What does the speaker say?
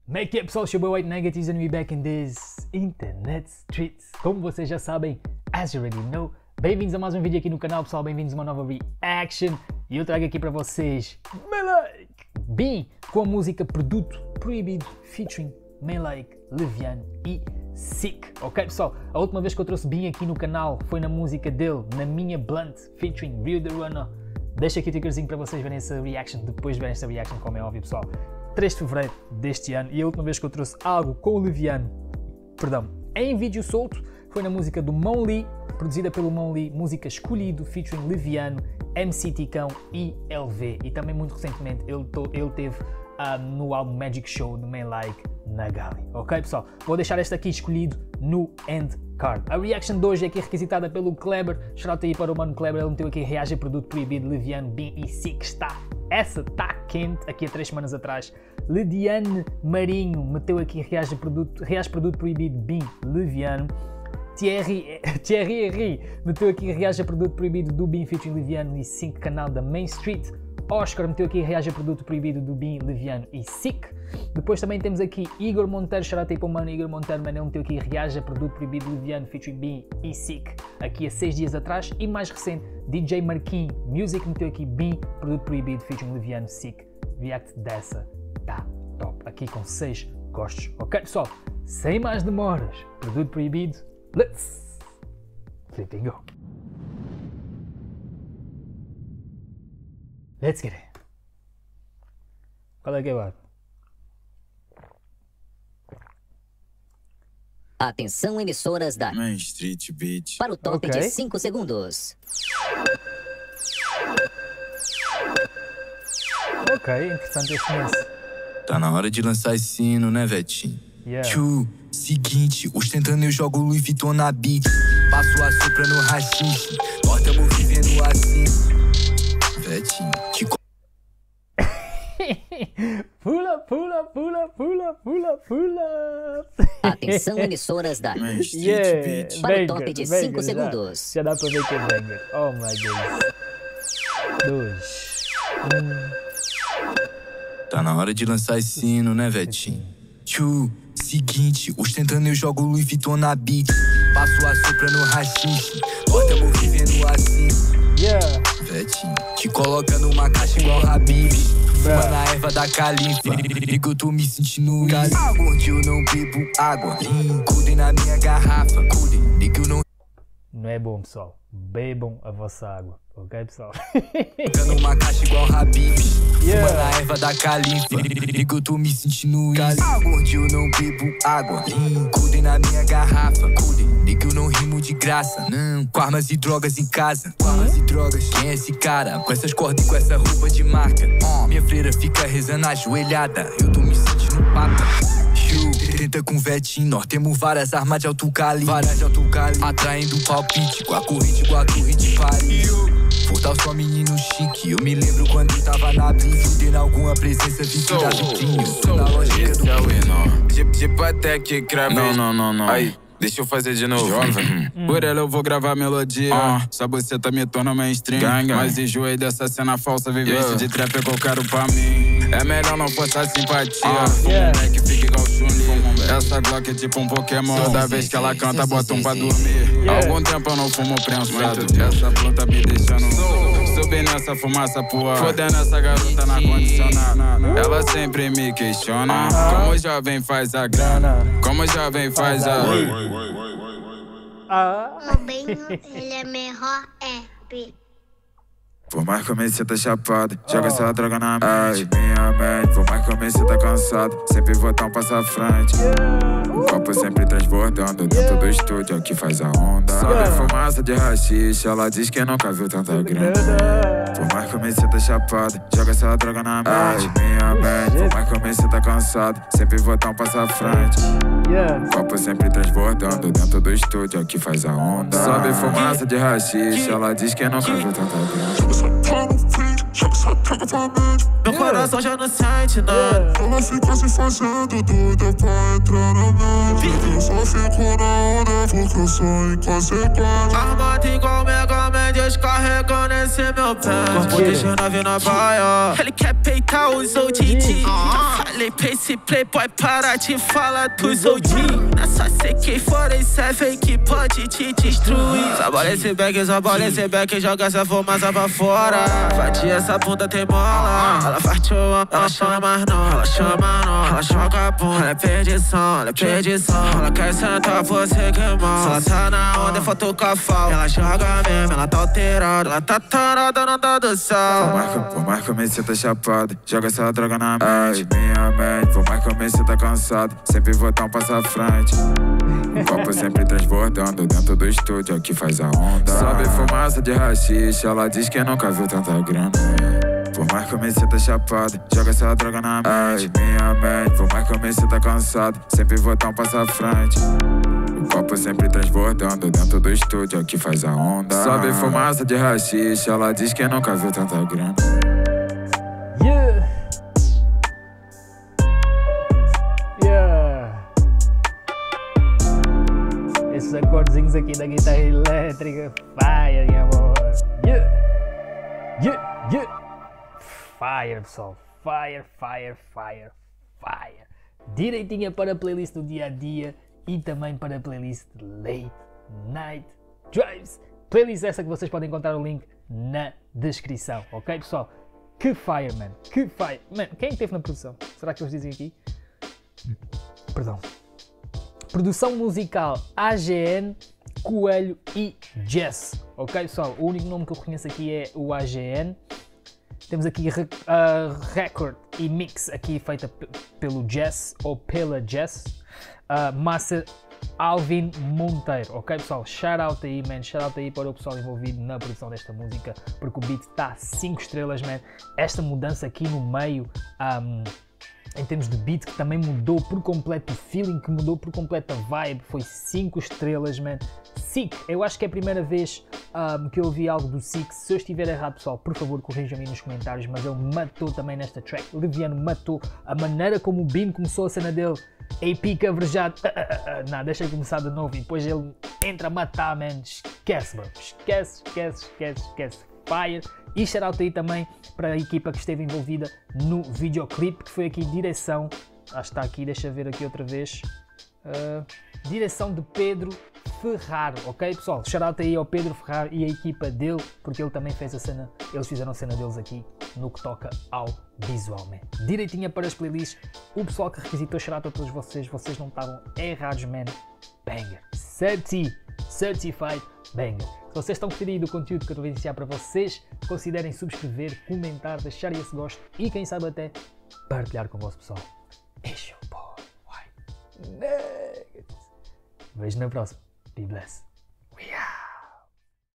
Make it pessoal, your boy White Negatives and we back in this internet streets. Como vocês já sabem, as you already know, bem-vindos a mais um vídeo aqui no canal pessoal, bem-vindos a uma nova reaction. E eu trago aqui para vocês Melik Bean com a música Produto Proibido featuring Melik, Leviano e Sick. Ok pessoal, a última vez que eu trouxe Bean aqui no canal foi na música dele, na minha Blunt featuring Rio the Runner. Deixa aqui o tickerzinho para vocês verem essa reaction, depois de verem essa reaction, como é óbvio pessoal. 3 de Fevereiro deste ano, e a última vez que eu trouxe algo com o Leviano, em vídeo solto, foi na música do Mon Lee, produzida pelo Mon Lee, música Escolhido, featuring Leviano, MC Ticão e LV. E também muito recentemente ele teve no álbum Magic Show do Melik na Gali. Ok pessoal? Vou deixar este aqui escolhido no end card. A reaction de hoje é aqui requisitada pelo Kleber. Shout aí para o mano Kleber, ele meteu aqui reage a Produto Proibido, Leviano, Bean e Sick. Essa está quente, aqui há 3 semanas atrás. Lidiane Marinho meteu aqui reage Produto Proibido, Bean, Leviano. Thierry Henry meteu aqui reage a Produto Proibido do Bean featuring Leviano e Sick, canal da Main Street. Oscar meteu aqui reage a Produto Proibido do Bean, Leviano e Sick. Depois também temos aqui Igor Monteiro, shout aí para o mano Igor Monteiro, ele meteu aqui reage a Produto Proibido, Leviano featuring Bean e Sick, aqui há 6 dias atrás. E mais recente, DJ Marquinhos Music meteu aqui Bean, Produto Proibido featuring Leviano, Sick. React dessa tá top, aqui com 6 gostos. Ok pessoal, sem mais demoras, Produto Proibido, let's flipping go. Let's get it. Qual é que vai? Atenção, emissoras da Main Street Beat. Para o top de 5 segundos. Ok, interessante esse começo. Tá na hora de lançar esse sino, né, Vetinho? Yeah. Seguinte, ostentando eu jogo Louis Vuitton na beat. Passo a sopra no rachixe. Nós tamo vivendo assim. Vetinho, te Pula. Atenção, emissoras da Main Street Beat. Para o top de 5 segundos. Já dá pra ver que é banger. Oh my Deus. 2, 1. Tá na hora de lançar esse sino, né, Vetinho? Seguinte, ostentando eu jogo Louis Vuitton na beat. Passo a sopra no rachixe. Nós tamo vivendo assim. Yeah. Vetinho, te coloca numa caixa igual Habib. Fuma na erva da califa. Ligo, eu tô me sentindo isso. Hoje eu não bebo água. Cuidem na minha garrafa. Cuidem, ligo, eu não. Não é bom pessoal, bebam a vossa água, ok pessoal? Fica numa caixa igual Habib. Fuma na erva da califa. Ligo, eu tô me sentindo isso. Hoje eu não bebo água. Cuidem na minha garrafa. Cuidem, ligo, eu não rimo de graça. Não, com armas e drogas em casa. Com armas e drogas, quem é esse cara? Com essas cordas e com essa roupa de marca. Minha freira fica rezando ajoelhada. Eu tô me sentindo papa. Tenta com Vetinho, nós temos várias armas de alto calibre. Atraindo palpite, com a corrente igual a torre de Paris. Furtar só menino chique, eu me lembro quando eu tava na blitz. Tendo alguma presença vindo da vitrine. Tô na lógica do Tipo até que crave. Não. Aí, deixa eu fazer de novo. Por ela eu vou gravar melodia. Só você tá me tornando mainstream. Mas enjoei dessa cena falsa. Vivência de trap é que eu quero pra mim. É melhor não forçar simpatia. Moleque fica igual Chun-Li. Essa Glock é tipo um Pokémon. Toda vez que ela canta, bota um pra dormir. Algum tempo eu não fumo prensado. Essa planta me deixando subir nessa fumaça pua. Fodendo essa garota na condicionada. Ela sempre me questiona como o jovem faz a grana. Como o jovem faz a... Robinho, ele é melhor app. Por mais que eu me sinta chapado, joga essa droga na mente. Minha mente, por mais que eu me sinta cansado, sempre vou dar um passo à frente. O copo sempre transbordando dentro do estúdio, é o que faz a onda. Sobe fumaça de rachixe, ela diz que nunca viu tanta grana. Por mais que eu me sinta chapado, joga essa droga na mente. Minha mente, por mais que eu me sinta cansado, sempre vou dar um passo à frente. O copo sempre transbordando dentro do estúdio, é o que faz a onda. Sobe fumaça de rachixe, ela diz que nunca viu tanta grana. Meu coração já não sente nada. Ela fica se fazendo doida pra entrar na mente. Eu só fico na onda porque eu sou inconsequente. Armado igual Mega Man. Mendes carregando esse meu pé. Corpo de G9 na baia. Ele quer peitar os OG. Já falei pra esse playboy parar de falar dos OG. Nessa CK-47 que pode te destruir. Sabola esse back, joga essa fumaça pra fora. Fatia essa bunda tem mola. Ela partiu, ela chama não, ela chama não. Ela joga a bunda, ela é perdição, ela é perdição. Ela quer sentar, você queimar. Se ela tá na onda, é foto com a falta. Ela joga mesmo, ela tá alterada. Ela tá tarada, não tá do sal. Por mais que eu me sinta chapado, joga essa droga na mente. Minha mente, por mais que eu me sinta cansado, sempre vou dar um passo à frente. O copo sempre transbordando dentro do estúdio, é o que faz a onda. Sobe fumaça de rachixe, ela diz que nunca viu tanta grana. Por mais que eu me sinta chapado, joga essa droga na mente. Minha mente, por mais que eu me sinta cansado, sempre vou dar um passo à frente. O copo sempre transbordando dentro do estúdio, é o que faz a onda. Sobe fumaça de rachixe, ela diz que nunca viu tanta grana. Yeah. Yeah. Esses acordezinhos aqui da guitarra elétrica, fire, minha amor. Yeah. Yeah. Yeah. Fire, pessoal. Fire, fire, fire, fire. Direitinha para a playlist do dia a dia e também para a playlist Late Night Drives. Playlist essa que vocês podem encontrar o link na descrição, ok, pessoal? Que fire, man. Que fire. Man, quem esteve na produção? Será que eles dizem aqui? Perdão. Produção musical AGN, Coelho e Jess. Ok, pessoal? O único nome que eu conheço aqui é o AGN. Temos aqui record e mix aqui feita pelo Jess ou pela Jess. Master Alvin Monteiro. Ok, pessoal? Shout out aí, man. Shout out aí para o pessoal envolvido na produção desta música, porque o beat está 5 estrelas, man. Esta mudança aqui no meio, em termos de beat, que também mudou por completo o feeling, que mudou por completo a vibe, foi 5 estrelas, man. Sick, eu acho que é a primeira vez que eu ouvi algo do Sick. Se eu estiver errado, pessoal, por favor corrijam-me nos comentários, mas ele matou também nesta track. Leviano matou a maneira como o Beam começou a cena dele, AP coverejado, não, deixa eu começar de novo e depois ele entra a matar, man. Esquece, bro, esquece. Fire. E shout aí também para a equipa que esteve envolvida no videoclipe, que foi aqui direção, está aqui, deixa eu ver aqui outra vez, direção de Pedro Ferraro, ok, pessoal? Shout aí ao Pedro Ferraro e a equipa dele, porque ele também fez a cena, eles fizeram a cena deles aqui no que toca ao visual, man. Direitinha para as playlists, o pessoal que requisitou, shout a todos vocês não estavam errados, man. Banger, certified banger. Se vocês estão curtindo o conteúdo que eu vou iniciar para vocês, considerem subscrever, comentar, deixar esse gosto e quem sabe até partilhar com o vosso pessoal. It's your boy, White Nuggets. Vejo na próxima. Be blessed.